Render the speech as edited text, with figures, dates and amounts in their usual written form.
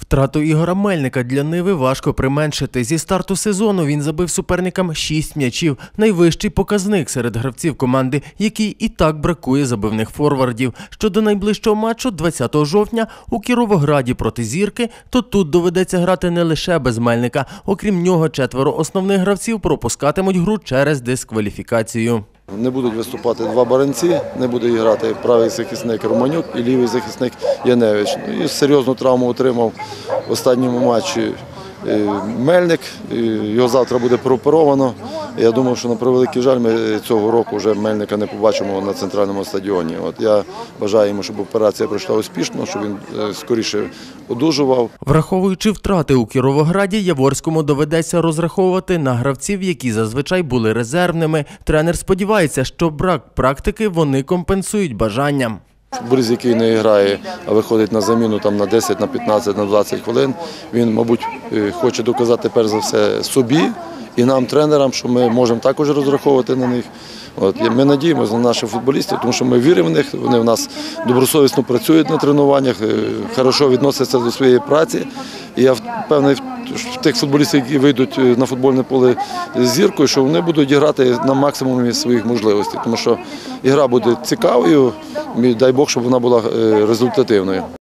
Втрату Ігора Мельника для Ниви важко применшити. Зі старту сезону він забив суперникам 6 м'ячів. Найвищий показник серед гравців команди, який і так бракує забивних форвардів. Щодо найближчого матчу 20 жовтня у Кіровограді проти «Зірки», то тут доведеться грати не лише без Мельника. Окрім нього, 4 основних гравців пропускатимуть гру через дискваліфікацію. Не будуть виступати два баранці, не буде грати правий захисник Романюк і лівий захисник Яневич. І серйозну травму отримав в останньому матчі Мельник, його завтра буде прооперовано. Я думав, що на превеликий жаль ми цього року вже Мельника не побачимо на центральному стадіоні. Я бажаю йому, щоб операція пройшла успішно, щоб він скоріше одужував. Враховуючи втрати у Кіровограді, Яворському доведеться розраховувати на гравців, які зазвичай були резервними. Тренер сподівається, що брак практики вони компенсують бажанням. Футболіст, який не грає, а виходить на заміну на 10, на 15, на 20 хвилин, він, мабуть, хоче доказати перш за все собі і нам, тренерам, що ми можемо також розраховувати на них. Ми надіємося на наших футболістів, тому що ми віримо в них, вони в нас добросовісно працюють на тренуваннях, хорошо відносяться до своєї праці. І я впевнений в тих футболістів, які вийдуть на футбольне поле з «Зіркою», що вони будуть грати на максимумі своїх можливостей, тому що гра буде цікавою, і дай Бог, щоб вона була результативною.